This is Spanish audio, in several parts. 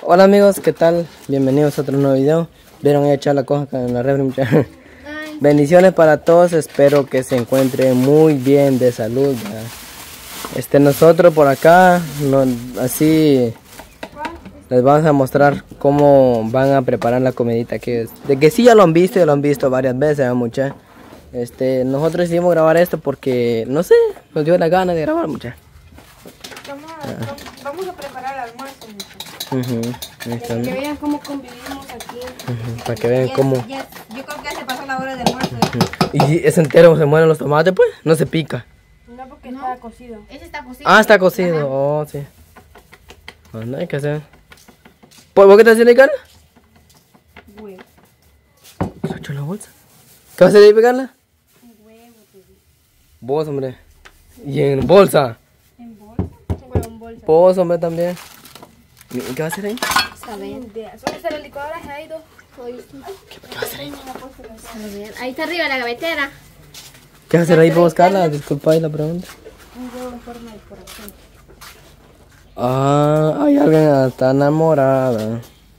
Hola amigos, ¿qué tal? Bienvenidos a otro nuevo video. Vieron echar la cosa en la refri, muchachos. Bendiciones para todos, espero que se encuentren muy bien de salud, ¿verdad? Nosotros por acá, así les vamos a mostrar cómo van a preparar la comidita que es. De que sí ya lo han visto varias veces, ¿verdad, muchachos? Nosotros decidimos grabar esto porque, no sé, nos dio la gana de grabar, muchachos. Vamos a preparar el almuerzo, para que vean cómo convivimos aquí. Para que vean cómo. Yo creo que ya se pasó la hora del almuerzo. Y es entero, se mueren los tomates, pues, no se pica. No, porque está cocido. Ese está cocido. Ah, está cocido. Ajá. Oh, sí. Pues no hay que hacer. ¿Vos qué estás haciendo ahí, Carla? Huevo. ¿Se echó en la bolsa? ¿Qué vas a hacer ahí, Carla? Un huevo, te digo. Vos, hombre. Y en bolsa. ¿En bolsa? Un huevo en bolsa. Vos, hombre, también. ¿Y qué vas a hacer ahí? Solo hacer la licuadora, se ha ido. ¿Qué vas a hacer ahí? A ver, ahí está arriba la gavetera. ¿Qué vas a hacer ahí vos, Carla? Disculpa ahí la pregunta. Un huevo en forma de corazón. Ah, hay alguien está enamorada.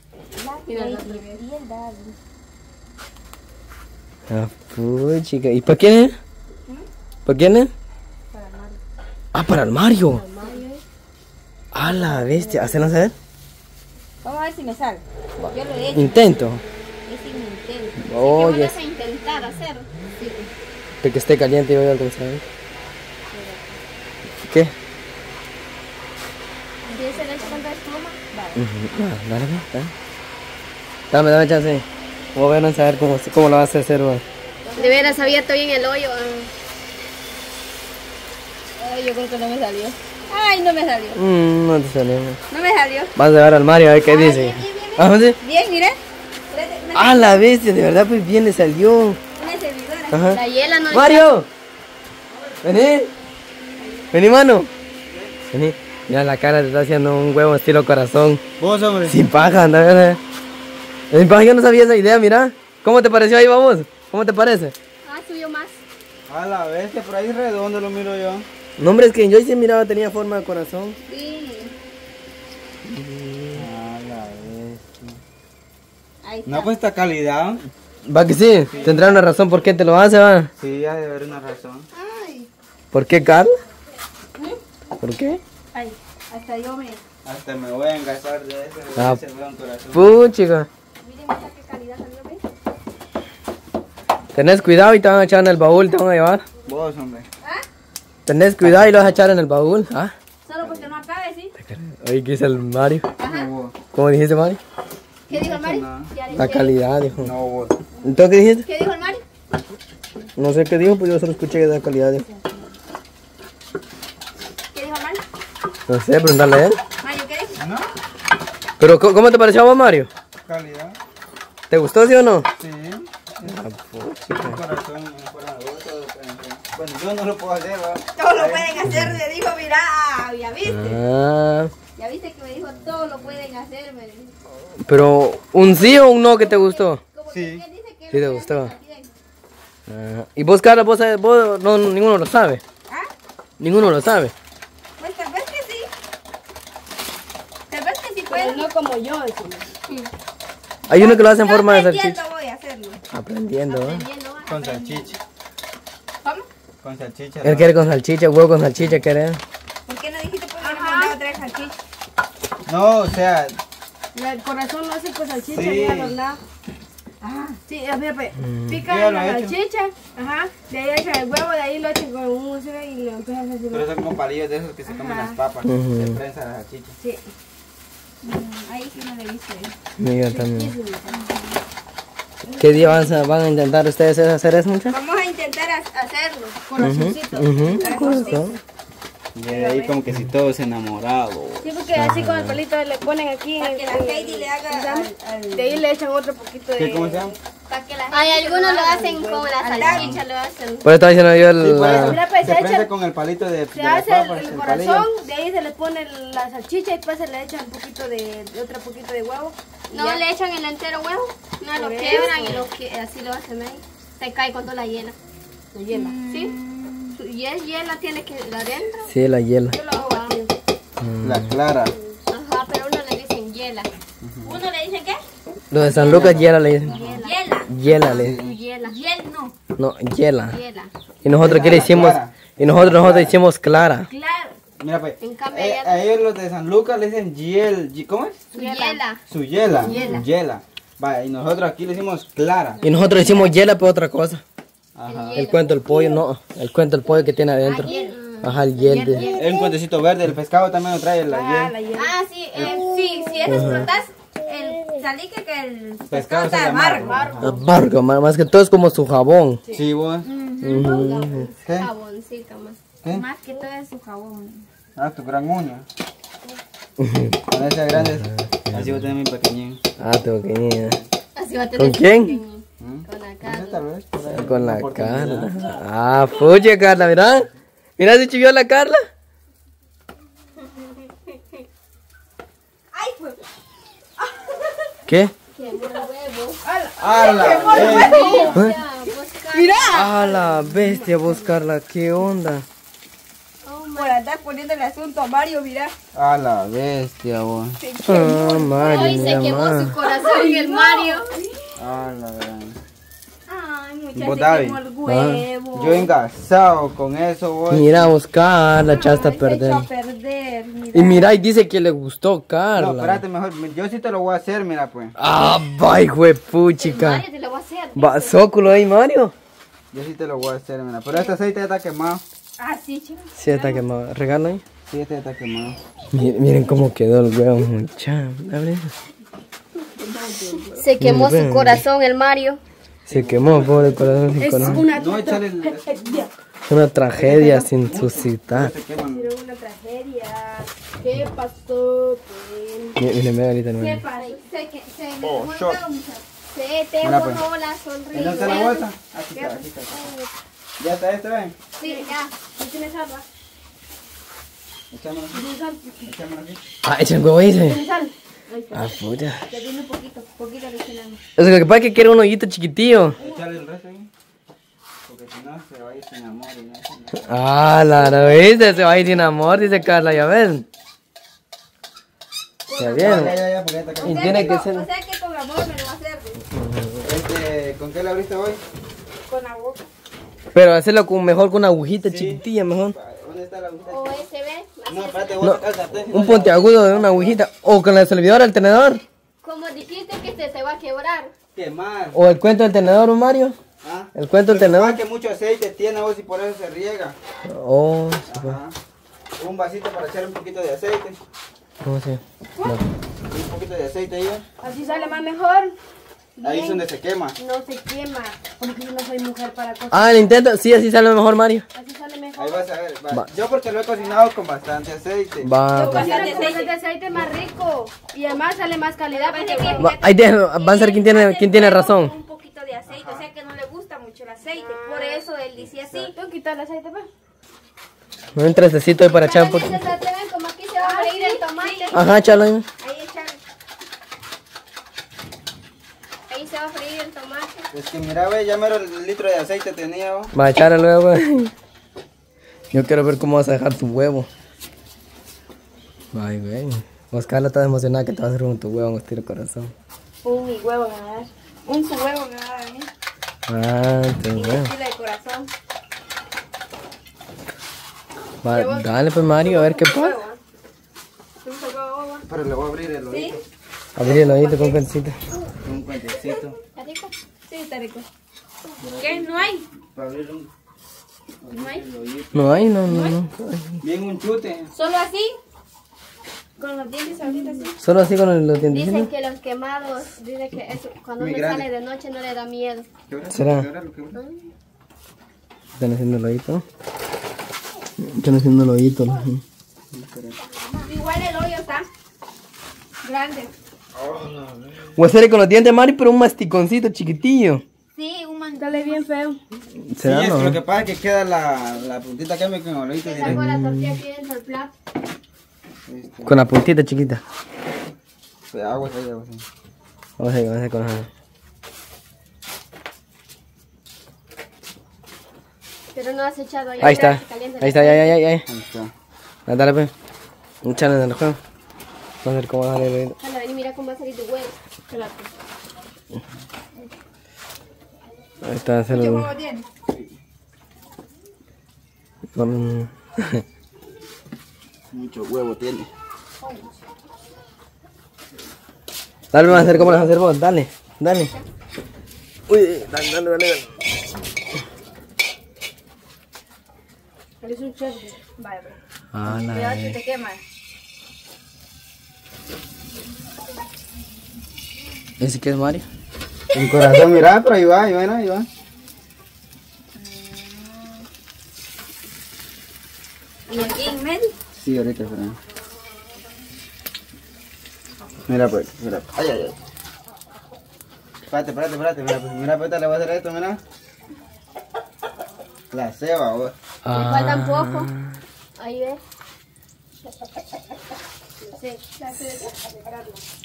Ah, pues, chica. ¿Y para quién es? ¿Para quién es? Para Mario. Ah, para el Mario. Ah, la bestia. ¿Hacen hacer? Vamos a ver si me sale. Yo lo he hecho. Intento. Es mi intento. Oye, Vamos a intentar hacer. de que esté caliente y voy a alcanzar. ¿Qué? ¿Empieza el hecho cuando es toma? Dale, dale. Dame chance. Voy a ver a saber cómo lo vas a hacer, vos. De veras abierto bien el hoyo. Ay, yo creo que no me salió. Ay, no me salió. No te salió. No me salió. Vas a llevar al Mario a ver qué dice. Bien. Ah, ¿sí? Bien, mira. Ah, la bestia, de verdad, pues bien le salió. Una servidora. Ajá. La hiela no Mario, vení. Vení, mano. Vení. Mira la cara, te está haciendo un huevo estilo corazón. Vos, hombre. Sin paja, anda, anda. Sin paja, yo no sabía esa idea, mira. ¿Cómo te pareció ahí, vamos? ¿Cómo te parece? Ah, subió más. A la bestia, por ahí redondo lo miro yo. No, hombre, es que yo sí miraba, tenía forma de corazón. Sí. A la bestia. Ahí está. No, pues esta calidad. Va que sí, tendrá una razón por qué te lo hace, va. Sí, ha de haber una razón. Ay. ¿Por qué, Carl? ¿Por qué? Ay. Hasta yo me. Hasta me voy a engasar de ese, Ah, ese buen corazón. Puchica. Miren esta qué calidad salió, ¿ves? Tenés cuidado y te van a echar en el baúl, te van a llevar. Vos, hombre. Tenés cuidado y lo vas a echar en el baúl. ¿Ah? Solo porque no acabe, ¿sí? Oye, ¿qué dice el Mario? No, vos. ¿Cómo dijiste, Mario? ¿Qué dijo el Mari? No, La calidad, dijo. no, vos. ¿Entonces qué dijiste? ¿Qué dijo el Mari? No sé qué dijo, pues yo solo escuché que da calidad, dijo. ¿Qué dijo el Mari? No sé, preguntarle a él. Mario, ¿qué dijo? ¿No? Pero, ¿cómo te pareció a vos, Mario? Calidad. ¿Te gustó, sí o no? Sí. Un corazón en forma de voz, todo depende. Bueno, yo no lo puedo hacer, ¿va? Todo lo pueden hacer, le dijo, mira, ya viste. Ah, Ya viste que me dijo, todo lo pueden hacer, me dijo. pero, ¿un sí o un no que te gustó? Como Sí. que él dice que Sí te lo puede gustó. hacer bien. Ah, ¿y vos, Carla, vos no, ninguno lo sabe? ¿Ah? Ninguno lo sabe. Pues tal vez que sí. Tal vez que sí puedo. Pero no como yo. Hay uno que lo hace en Yo forma de aprendiendo salchicha. voy a hacerlo. Aprendiendo, ¿eh? Con salchicha. ¿Cómo? Con salchicha. Él ¿no? quiere con salchicha, huevo con salchicha, quiere. ¿Por qué no dijiste pues que me mandaba a traer salchicha? No, o sea, El corazón lo hace con salchicha Sí. bien arrollado. Ajá, sí, a ver, pues, Yo pican ya lo la he hecho. salchicha, ajá, de ahí echan el huevo, de ahí lo echan con un museo y lo empiezan a hacer. pero son como palillos de esos que se comen las papas. Ujú. Se prensa la salchicha. Sí, Ahí sí no le viste. Mira también. ¿Qué día van a intentar ustedes hacer eso, muchachos? Vamos a intentar hacerlo. corazoncito. Corazón. Y de ahí como que si todos enamorados. Sí, porque así con el palito le ponen aquí. Para que la Heidi le haga De ahí le echan otro poquito de. ¿Qué, cómo se llama? para que la Ay, Heidi algunos se lo haga hacen el con huevo. la Al salchicha, lo hacen. Por eso estaba diciendo yo Sí, por eso. Mira, pues, Se se prensa echa- con el palito de Se las hace papas, el palillo. corazón, de ahí se le pone la salchicha y después se le echa un poquito de otro poquito de huevo. y No ya. le echan el entero huevo, no lo Por eso. quebran y así lo hacen ahí. Se cae con toda la hiela. La hiela. ¿Sí? Y es hiela, tiene que ir adentro. Sí, la hiela. Yo lo hago batido. La clara. Ajá, pero uno le dicen hiela. ¿Uno le dicen qué? Los de San Lucas, hiela le dicen. Hiela. Hiela le dicen. Hiela. Hiel no. No, hiela. Hiela. Y nosotros aquí le hicimos, y nosotros hicimos clara. Claro. Mira pues, En cambio, a ellos los de San Lucas le dicen ¿cómo es? Hiela. Su hiela. Vaya, y nosotros aquí le decimos clara. Y nosotros hicimos hiela, pero otra cosa. Ajá. El cuento del pollo, no. El cuento del pollo que tiene adentro. Ajá, el hiel. Es un cuentecito verde, el pescado también lo trae la hiel. Ah, sí, si eso explotas, el salique que el Pescado se amargo. Amargo, más que todo es como su jabón. Sí, vos. ¿Qué? Jaboncito más. ¿Qué? Más que todo es su jabón. Ah, tu gran uña. Con esas grandes, así voy a tener mi pequeñín. Ah, tu pequeñina. Así va a tener ¿Con quién? con la cara. No sé, tal vez, por ahí. Con la Oportunidad. Carla. Ah, pucha, Carla, mira. Mira si chivió la Carla. Ay, pues. ¿Qué? Quemó el huevo. ¡Hala! Mira. A la bestia, vos, Carla, ¿qué onda? Por andar poniendo el asunto a Mario, mira. A la bestia, vos. Ah, Mario, Hoy se mira quemó su más. corazón el Mario. A la gran. Ay, ¿Vos, muchacho, David? quemó el huevo. Yo engasado con eso, vos. Mira, vos, Carla, echaste a Ay, se echó perder. a perder, mira. Y mira, y dice que le gustó, No, Carla. espérate, mejor. Yo sí te lo voy a hacer, mira, pues. Ah, bye, huepuchica. Mario te lo voy a hacer. Va, zóculo ahí, Mario. Yo sí te lo voy a hacer, mira. Pero este aceite ya está quemado. Ah, sí, chico. Sí, está quemado. Regalo ahí. Sí, este ya está quemado. Miren cómo quedó el huevo, muchacho. Abre. Se quemó su corazón el Mario. Se quemó, pobre corazón sin Es corazón. una No, echale el... tragedia. Una tragedia sin suscitar. Se queman. Pero una tragedia. ¿Qué pasó? Mira, mira ahorita no. ¿Qué pasó? Se Oh, shot. Se te Mira, pues. borró la ¿En sonrisa. dónde está la bolsa? Aquí está, aquí está. Ya está este, ven. Sí, ya. ¿No tienes agua? Echámoslo aquí. ¿Tienes sal? Echámoslo aquí. Ah, echa el huevo ahí, dice. ¿Tienes sal? Ahí está. Ah, puta. Ya tiene un poquito le echan. O sea, lo que pasa es que quiere un hoyito chiquitillo. Echale el resto ahí. Porque si no, se va a ir sin amor y no. Ah, la viste, se va a ir sin amor, dice Carla, ya ven. Ya vieron. Ya, porque ya está acá. Y tiene que ser. O sea que con amor me lo va a hacer. ¿Con qué le abriste hoy? Con la boca. Pero hacerlo mejor con una agujita Sí. chiquitilla, mejor. ¿Dónde está la agujita? O USB. No, espérate, voy a sacar el sartén. Un puntiagudo de una agujita. O con la servidora del tenedor. Como dijiste que se va a quebrar. Quemar. O el cuento del tenedor, Mario. ¿Ah? El cuento del Lo que pasa tenedor. es que mucho aceite tiene vos y por eso se riega. Oh, sí, pues. Ajá. Un vasito para echar un poquito de aceite. ¿Cómo se? No. Un poquito de aceite ahí. Así sale más mejor. Ahí es donde se quema. No se quema. Porque yo no soy mujer para cocinar. Ah, el intento. Sí, así sale mejor, Mario. Así sale mejor. Ahí vas a ver. va. Va. Yo porque lo he cocinado con bastante aceite. Va, Yo pues. cocino con ese aceite más rico. Y además sale más calidad. Porque Va, ahí va a ser quién tiene razón. un poquito de aceite. O sea que no le gusta mucho el aceite. Por eso él dice así. Tengo que quitar el aceite, pues. Un trastecito ahí para echar un poquito. Se atreven como aquí se va a freír el tomate. Ajá, échalo ahí. Ahí echan. Ahí se va a freír el tomate. Es que mira, ve, ya mero el litro de aceite tenía. ¿Oh? Va a echarle luego. Yo quiero ver cómo vas a dejar tu huevo. Ay, güey. Oscar está emocionada que te vas a hacer con tu huevo en estilo corazón. Mi huevo me va a dar. Un su huevo me va a dar a mí. Ah, tu Y huevo. estilo de corazón. Va, dale pues, Mario, a ver qué pasa. ¿Te gusta el huevo, mamá? Pero le voy a abrir el oído. Abrir el oído con cuentecito. Un cuentecito. ¿Está rico? Sí, está rico. ¿Qué? ¿No hay? Para abrir ¿No hay? el oído. No hay, no. Bien un chute. ¿Solo así? Con los dientes ahorita así. Solo así con los Dicen dientecitos. que los quemados, dicen que eso, cuando Muy uno grande. sale de noche no le da miedo. ¿Quebra? ¿Será? ¿Quebrarlo? ¿Quebrarlo? Están haciendo el oído. Están haciendo el oído. Igual el hoyo está grande. O hacerle con los dientes, Mario, pero un masticoncito chiquitillo. Sí, un mandale bien feo. Sí, ¿Será, es que no? lo que pasa es que queda la puntita que me con el oído Se directo. sacó la tortilla aquí dentro del plato. Con la puntita chiquita. Agua, ahí, agua. Sí. Vamos a ver con la... Pero no has echado ahí. Ahí está. Caliente Ahí está, ya. Ahí está. Dale pues. Échale en el juego. Vamos a ver cómo sale el oído. Déjalo venir, mira cómo va a salir de huevo. Espérate. Ahí está, se lo... huevo tiene? Mucho huevo tiene. Dale, vamos a hacer como las hacer vos, dale, dale. Uy, dale. Es un chef. Vale, pues. Ah, Cuidado que te quema. ¿Ese qué es Mario? Un corazón, mira, pero ahí va. ¿Y aquí en medio? Sí, ahorita, espera. Mira pues, mira. Ay. Espérate, mira, pues, le voy a hacer esto, mira. La ceba, vos. Me faltan poco. Ahí ves. Sí,